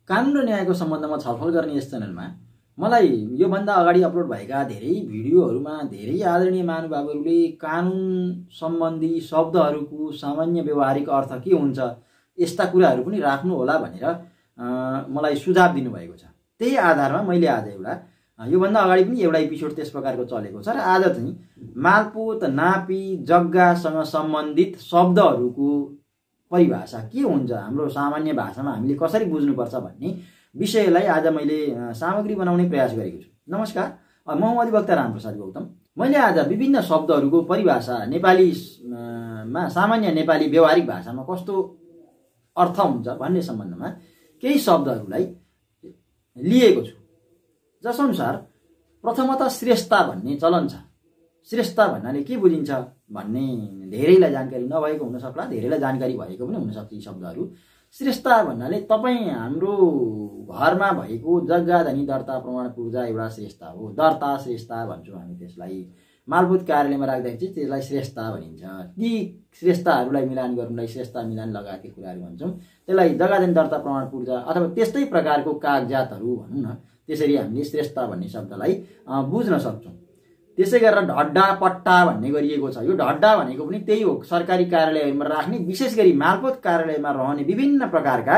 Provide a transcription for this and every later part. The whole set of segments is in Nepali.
कानुन र न्यायको सम्बन्धमा छलफल गर्ने यस च्यानलमा मलाई योभन्दा अगाडि अपलोड भएका धेरै भिडियोहरूमा धेरै आदरणीय महानुभावहरूले कानुन सम्बन्धी शब्दहरूको सामान्य व्यवहारिक अर्थ के हुन्छ यस्ता कुराहरू पनि राख्नु होला भनेर मलाई सुझाव दिनुभएको छ। त्यही आधारमा मैले आज योभन्दा अगाडि पनि एउटा एपिसोड त्यस प्रकारको चलेको छ र आज चाहिँ मालपोत नापी जग्गासँग सम्बन्धित शब्दहरूको परिभाषा के हुन्छ, हाम्रो सामान्य भाषामा हामीले कसरी बुझ्नुपर्छ भन्ने विषयलाई आज मैले सामग्री बनाउने प्रयास गरेको छु। नमस्कार, म अधिवक्ता रामप्रसाद गौतम। मैले आज विभिन्न शब्दहरूको परिभाषा नेपालीमा सामान्य नेपाली व्यवहारिक भाषामा कस्तो अर्थ हुन्छ भन्ने सम्बन्धमा केही शब्दहरूलाई लिएको छु। जसअनुसार प्रथमतः श्रेष्ठता भन्ने चलन छ। श्रेष्ठता भन्नाले के बुझिन्छ भन्ने धेरैलाई जानकारी नभएको हुन सक्ला, धेरैलाई जानकारी भएको पनि हुन सक्छ। यी शब्दहरू श्रेष्ठता भन्नाले तपाईँ हाम्रो घरमा भएको जग्गा धनी दर्ता प्रमाण पूर्जा एउटा श्रेष्ठता हो। दर्ता श्रेष्ठता भन्छौँ हामी त्यसलाई। मालपोत कार्यालयमा राख्दाखेरि चाहिँ त्यसलाई श्रेष्ठता भनिन्छ। ती श्रेष्ठताहरूलाई मिलान गर्नुलाई श्रेष्ठता मिलान लगायतका कुराहरू भन्छौँ। त्यसलाई जग्गा धनी दर्ता प्रमाण पूर्जा अथवा त्यस्तै प्रकारको कागजातहरू भनौँ न, त्यसरी हामीले श्रेष्ठता भन्ने शब्दलाई बुझ्न सक्छौँ। त्यसै गरेर ढड्डा पट्टा भन्ने गरिएको छ। यो ढड्डा भनेको पनि त्यही हो, सरकारी कार्यालयहरूमा राख्ने, विशेष गरी मालपोत कार्यालयमा रहने विभिन्न प्रकारका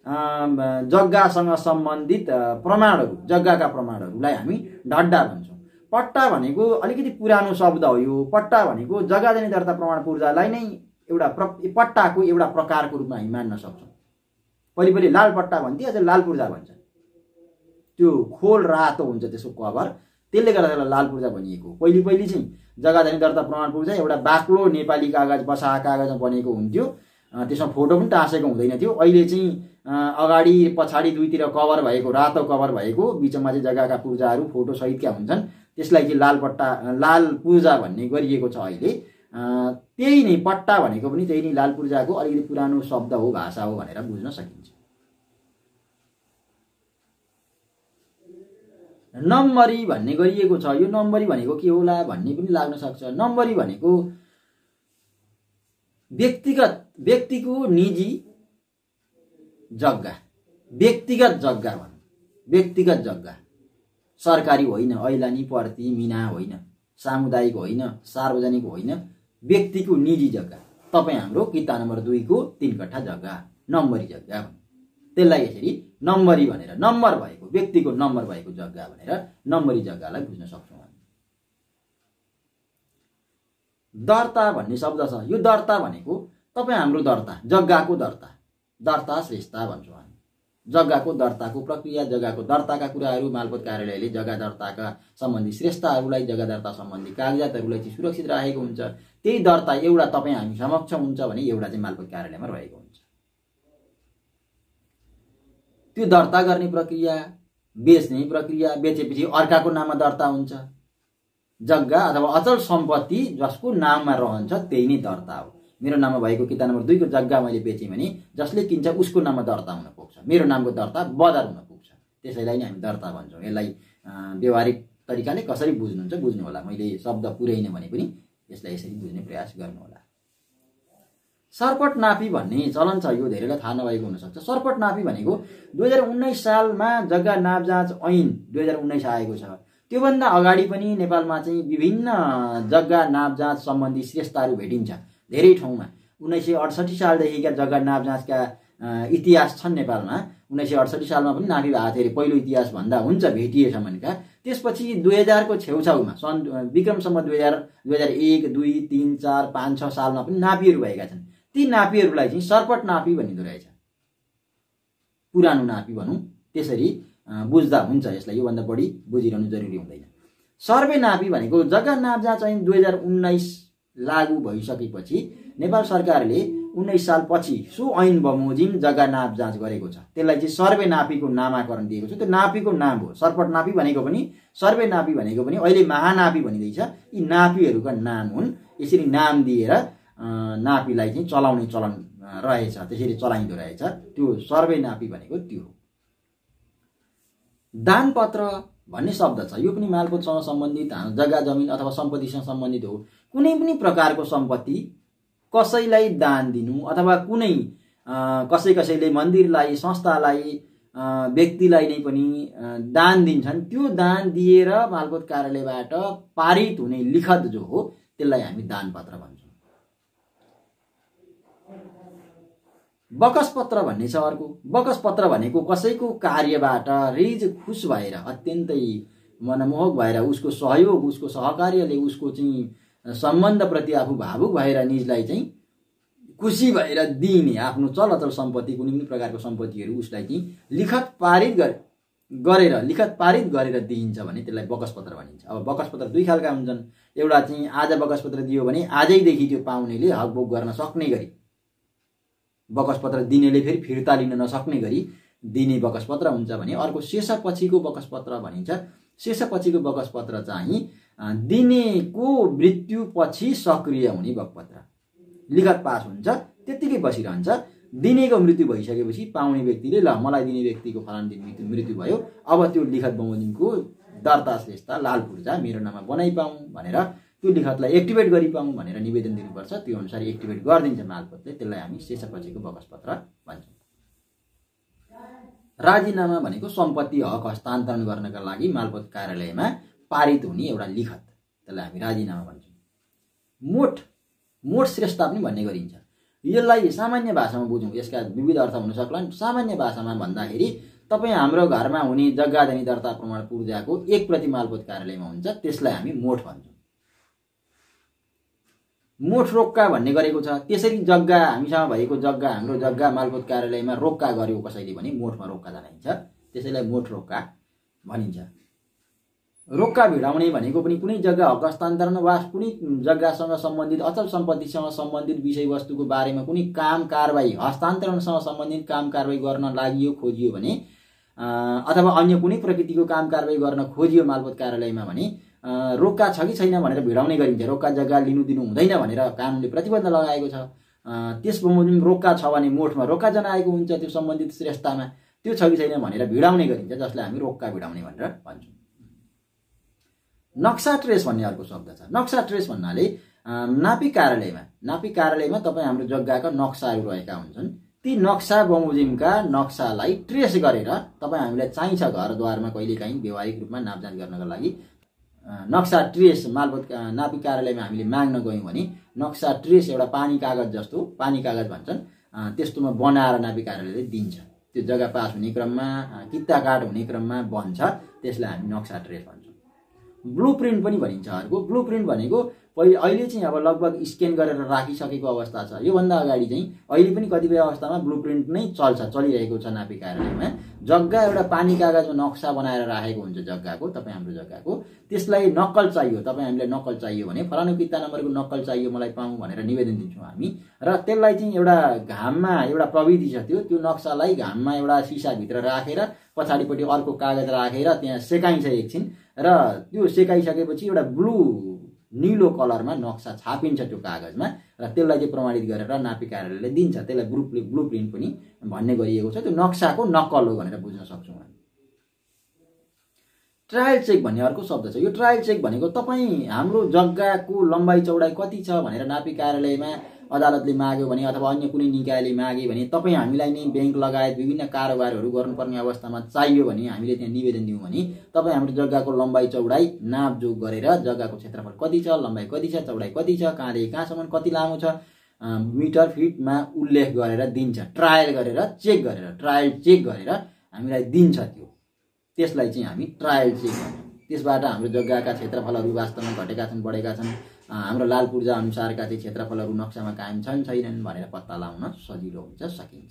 जग्गासँग सम्बन्धित प्रमाणहरू, जग्गाका प्रमाणहरूलाई हामी ढड्डा भन्छौँ। पट्टा भनेको अलिकति पुरानो शब्द हो। यो पट्टा भनेको जग्गा धनी दर्ता प्रमाण पूर्जालाई नै एउटा पट्टाको एउटा प्रकारको रूपमा हामी मान्न सक्छौँ। पहिले लाल पट्टा भन्थे, अझ लाल पूर्जा भन्छ। त्यो खोल रातो हुन्छ त्यसको कभर, त्यसले गर्दा त्यसलाई लाल पूर्जा भनिएको। पहिले चाहिँ जग्गा धनी दर्ता प्रमाण पूर्जा एउटा बाक्लो नेपाली कागज बसा कागजमा बनेको हुन्थ्यो। त्यसमा फोटो पनि टाँसेको हुँदैन थियो। अहिले चाहिँ अगाडि पछाडि दुईतिर कभर भएको, रातो कभर भएको, बिचमा चाहिँ जग्गाका पूर्जाहरू फोटो सहितका हुन्छन्। त्यसलाई चाहिँ लाल पूर्जा भन्ने गरिएको छ अहिले। त्यही नै पट्टा भनेको पनि त्यही नै लाल पूर्जाको अलिकति पुरानो शब्द हो, भाषा हो भनेर बुझ्न सकिन्छ। नम्बरी भन्ने गरिएको छ। यो नम्बरी भनेको के होला भन्ने पनि लाग्न सक्छ। नम्बरी भनेको व्यक्तिको निजी जग्गा, व्यक्तिगत जग्गा भनौँ, व्यक्तिगत जग्गा, सरकारी होइन, ऐलानी पर्ती मिना होइन, सामुदायिक होइन, सार्वजनिक होइन, व्यक्तिको निजी जग्गा। तपाईँ हाम्रो किता नम्बर 2 को 3 कट्ठा जग्गा नम्बरी जग्गा भन्छ। त्यसलाई यसरी नम्बरी भनेर, नम्बर भएको व्यक्तिको नम्बर भएको जग्गा भनेर नम्बरी जग्गालाई बुझ्न सक्छौँ हामी। दर्ता भन्ने शब्द छ। यो दर्ता भनेको तपाईँ हाम्रो दर्ता, जग्गाको दर्ता, दर्ता श्रेष्ठता भन्छौँ हामी। जग्गाको दर्ताको प्रक्रिया, जग्गाको दर्ताका कुराहरू मालपोत कार्यालयले जग्गा दर्ताका सम्बन्धी श्रेष्ठताहरूलाई, जग्गा दर्ता सम्बन्धी कागजातहरूलाई चाहिँ सुरक्षित राखेको हुन्छ। त्यही दर्ता एउटा तपाईँ हामी समक्ष हुन्छ भने एउटा चाहिँ मालपोत कार्यालयमा रहेको हुन्छ। त्यो दर्ता गर्ने प्रक्रिया, बेच्ने प्रक्रिया, बेचेपछि अर्काको नाममा दर्ता हुन्छ। जग्गा अथवा अचल सम्पत्ति जसको नाममा रहन्छ त्यही नै दर्ता हो। मेरो नाममा भएको किता नम्बर 2 को जग्गा मैले बेचेँ भने जसले किन्छ उसको नाममा दर्ता हुन पुग्छ, मेरो नामको दर्ता बजार हुन पुग्छ। त्यसैलाई नै हामी दर्ता भन्छौँ। यसलाई व्यवहारिक तरिकाले कसरी बुझ्नुहुन्छ बुझ्नु होला। मैले शब्द पुरैन भने पनि यसलाई यसरी बुझ्ने प्रयास गर्नु होला। सरपट नापी भन्ने चलन छ। यो धेरैलाई थाहा नभएको हुनसक्छ। सरपट नापी भनेको 2019 सालमा जग्गा नाप जाँच ऐन 2019 आएको छ। त्योभन्दा अगाडि पनि नेपालमा चाहिँ विभिन्न जग्गा नाप जाँच सम्बन्धी श्रेष्ठताहरू भेटिन्छ धेरै ठाउँमा। 1968 सालदेखिका जग्गा नाप जाँचका इतिहास छन् नेपालमा। 1968 सालमा पनि नापी भएको थियो अरे, पहिलो इतिहास भन्दा हुन्छ भेटिएसम्मका। त्यसपछि 2000 को छेउछाउमा सन् विक्रम सम्म 2000, 2001, 2, 3, 4, 5, 6 सालमा पनि नापीहरू भएका छन्। ती नापीहरूलाई चाहिँ सरपट नापी भनिँदो रहेछ। पुरानो नापी भनौँ, त्यसरी बुझ्दा हुन्छ यसलाई। योभन्दा बढी बुझिरहनु जरुरी हुँदैन। सर्वे नापी भनेको जग्गा नाप जाँच ऐन 2019 लागू भइसकेपछि नेपाल सरकारले 19 साल पछि सो ऐन बमोजिम जग्गा नाप जाँच गरेको छ। त्यसलाई चाहिँ सर्वे नापीको नामाकरण दिएको छ। त्यो नापीको नाम हो। सरपट नापी भनेको पनि, सर्वे नापी भनेको पनि, अहिले महानापी भनिँदैछ। यी नापीहरूका नाम हुन्। यसरी नाम दिएर नापीलाई चाहिँ चलाउने चलन रहेछ, त्यसरी चलाइँदो रहेछ। त्यो सर्वे नापी भनेको त्यो हो। दानपत्र भन्ने शब्द छ। यो पनि मालपोतसँग सम्बन्धित, जग्गा जमिन अथवा सम्पत्तिसँग सम्बन्धित हो। कुनै पनि प्रकारको सम्पत्ति कसैलाई दान दिनु अथवा कुनै कसैले मन्दिरलाई, संस्थालाई व्यक्तिलाई नै पनि दान दिन्छन्, त्यो दान दिएर मालपोत कार्यालयबाट पारित हुने लिखत जो हो त्यसलाई हामी दानपत्र भन्छौँ। बकसपत्र भन्ने छ अर्को। बकसपत्र भनेको कसैको कार्यबाट रिज खुस भएर अत्यन्तै मनमोहक भएर उसको सहयोग उसको सहकार्यले उसको चाहिँ सम्बन्धप्रति आफू भावुक भएर निजलाई चाहिँ खुसी भएर दिने आफ्नो चल अचल सम्पत्ति कुनै पनि प्रकारको सम्पत्तिहरू उसलाई चाहिँ लिखत पारित गरेर दिइन्छ भने त्यसलाई बकसपत्र भनिन्छ। अब बकसपत्र दुई खालका हुन्छन्। एउटा चाहिँ आज बकसपत्र दियो भने आजैदेखि त्यो पाउनेले हकभोग गर्न सक्ने गरी, बकसपत्र दिनेले फेरि फिर्ता लिन नसक्ने गरी दिने बकसपत्र हुन्छ भने अर्को शेषपछिको बकसपत्र भनिन्छ। शेषपछिको बकसपत्र चाहिँ दिनेको मृत्युपछि सक्रिय हुने बकपत्र। लिखत पास हुन्छ त्यत्तिकै बसिरहन्छ, दिनेको मृत्यु भइसकेपछि पाउने व्यक्तिले ल मलाई दिने व्यक्तिको फलाना दिन मृत्यु भयो, अब त्यो लिखत बमोजिमको दर्ता श्रेष्ठता लाल पूर्जा मेरो नाममा बनाइपाऊँ भनेर त्यो लिखतलाई एक्टिभेट गरिपाऊँ भनेर निवेदन दिनुपर्छ। त्यो अनुसार एक्टिभेट गरिदिन्छ मालपोतले, त्यसलाई हामी शेषपछिको बकसपत्र भन्छौँ। राजीनामा भनेको सम्पत्ति हक हस्तान्तरण गर्नका लागि मालपोत कार्यालयमा पारित हुने एउटा लिखत, त्यसलाई हामी राजीनामा भन्छौँ। मोठ श्रेष्ठता पनि भन्ने गरिन्छ। यसलाई सामान्य भाषामा बुझौँ, यसका विविध अर्थ हुन सक्लान्। सामान्य भाषामा भन्दाखेरि तपाईँ हाम्रो घरमा हुने जग्गाधनी दर्ता प्रमाण पूर्जाको 1 प्रति मालपोत कार्यालयमा हुन्छ, त्यसलाई हामी मोठ भन्छौँ। मोठ रोक्का भन्ने गरेको छ। त्यसरी जग्गा हामीसँग भएको जग्गा हाम्रो जग्गा मालपोत कार्यालयमा रोक्का गर्यो कसैले भने मोठमा रोक्का जनाइन्छ, त्यसैलाई मोठ रोक्का भनिन्छ। रोक्का भिडाउने भनेको पनि कुनै जग्गा हक हस्तान्तरण वा कुनै जग्गासँग सम्बन्धित अचल सम्पत्तिसँग सम्बन्धित विषयवस्तुको बारेमा कुनै काम कारबाही हस्तान्तरणसँग सम्बन्धित काम कारबाही गर्न लागि खोजियो भने अथवा अन्य कुनै प्रकृतिको काम कारबाही गर्न खोजियो मालपोत कार्यालयमा भने रोक्का छ कि छैन भनेर भिडाउने गरिन्छ। रोक्का जग्गा लिनु दिनु हुँदैन भनेर कानुनले प्रतिबन्ध लगाएको छ। त्यस बमोजिम रोक्का छ भने मोठमा रोक्का जनाएको हुन्छ त्यो सम्बन्धित श्रेष्ठतामा, त्यो छ कि छैन भनेर भिडाउने गरिन्छ, जसलाई हामी रोक्का भिडाउने भनेर भन्छौँ। नक्सा ट्रेस भन्ने अर्को शब्द छ। नक्सा ट्रेस भन्नाले नापी कार्यालयमा तपाईँ हाम्रो जग्गाका नक्साहरू रहेका हुन्छन्, ती नक्सा बमोजिमका नक्सालाई ट्रेस गरेर तपाईँ हामीलाई चाहिन्छ घरद्वारमा कहिलेकाहीँ व्यवहारिक रूपमा नापजाँच गर्नका लागि नक्सा ट्रेस मालपोत नापी कार्यालयमा हामीले माग्न गयौँ भने नक्सा ट्रेस एउटा पानी कागज जस्तो, पानी कागज भन्छन्, त्यस्तोमा बनाएर नापी कार्यालयले दिन्छ। त्यो जग्गा पास हुने क्रममा किता काट हुने क्रममा बन्छ, त्यसलाई हामी नक्सा ट्रेस भन्छौँ। ब्लुप्रिन्ट पनि भनिन्छ अर्को। ब्लुप्रिन्ट भनेको अहिले चाहिँ अब लगभग स्क्यान गरेर राखिसकेको अवस्था छ। योभन्दा अगाडि चाहिँ अहिले पनि कतिपय अवस्थामा ब्लुप्रिन्ट नै चलिरहेको छ नापी कार्यालयमा। जग्गा एउटा पानी कागजमा नक्सा बनाएर राखेको हुन्छ जग्गाको, तपाईँ हाम्रो जग्गाको, त्यसलाई नक्कल चाहियो, तपाईँ हामीलाई नक्कल चाहियो भने फलानु किता नम्बरको नक्कल चाहियो मलाई पाऊँ भनेर निवेदन दिन्छौँ हामी। र त्यसलाई चाहिँ एउटा घाममा एउटा प्रविधि छ, त्यो नक्सालाई घाममा एउटा सिसाभित्र राखेर पछाडिपट्टि अर्को कागज राखेर त्यहाँ सेकाइन्छ एकछिन, र त्यो सेकाइसकेपछि एउटा निलो कलरमा नक्सा छापिन्छ त्यो कागजमा, र त्यसलाई चाहिँ प्रमाणित गरेर नापी कार्यालयले दिन्छ। त्यसलाई ब्लुप्रिन्ट पनि भन्ने गरिएको छ। त्यो नक्साको नक्कल हो भनेर बुझ्न सक्छौँ हामी। ट्रायल चेक भन्ने अर्को शब्द छ। यो ट्रायल चेक भनेको तपाईँ हाम्रो जग्गाको लम्बाइ चौडाइ कति छ भनेर नापी कार्यालयमा अदालतले माग्यो भने अथवा अन्य कुनै निकायले मागे भने तपाईँ हामीलाई नै ब्याङ्क लगायत विभिन्न कारोबारहरू गर्नुपर्ने अवस्थामा चाहियो भने हामीले त्यहाँ निवेदन दियौँ भने तपाईँ हाम्रो जग्गाको लम्बाइ चौडाइ नापजोख गरेर जग्गाको क्षेत्रफल कति छ, लम्बाइ कति छ, चौडाइ कति छ, कहाँदेखि कहाँसम्म कति लामो छ मिटर फिटमा उल्लेख गरेर दिन्छ। ट्रायल चेक गरेर हामीलाई दिन्छ। त्यसलाई चाहिँ हामी ट्रायल चेक भन्छौँ। त्यसबाट हाम्रो जग्गाका क्षेत्रफलहरू वास्तवमा घटेका छन् बढेका छन्, हाम्रो लाल पूर्जा अनुसारका चाहिँ क्षेत्रफलहरू नक्सामा कायम छन् छैनन् भनेर पत्ता लगाउन सजिलो हुन्छ, सकिन्छ।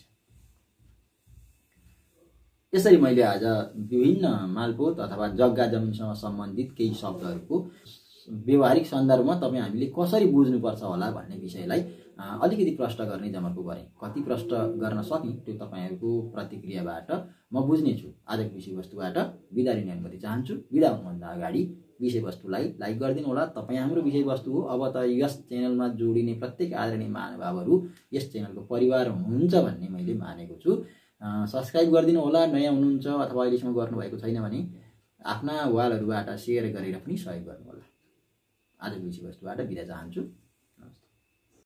यसरी मैले आज विभिन्न मालपोत अथवा जग्गा जमिनसँग सम्बन्धित केही शब्दहरूको व्यवहारिक सन्दर्भमा तपाईँ हामीले कसरी बुझ्नुपर्छ होला भन्ने विषयलाई अलिकति प्रश्न गर्ने जमर्को गरेँ। कति प्रश्न गर्न सकेँ त्यो तपाईँहरूको प्रतिक्रियाबाट म बुझ्नेछु। आजको विषयवस्तुबाट बिदा लिने अनुमति चाहन्छु। बिदा हुनुभन्दा अगाडि विषयवस्तुलाई लाइक गरिदिनु होला। तपाईँ हाम्रो विषयवस्तु हो। अब त यस च्यानलमा जोडिने प्रत्येक आदरणीय महानुभावहरू यस च्यानलको परिवार हुनुहुन्छ भन्ने मैले मानेको छु। सब्सक्राइब गरिदिनु होला नयाँ हुनुहुन्छ अथवा अहिलेसम्म गर्नुभएको छैन भने आफ्ना वालहरूबाट सेयर गरेर पनि सहयोग गर्नु होला। आजको विषयवस्तुबाट बिदा चाहन्छु।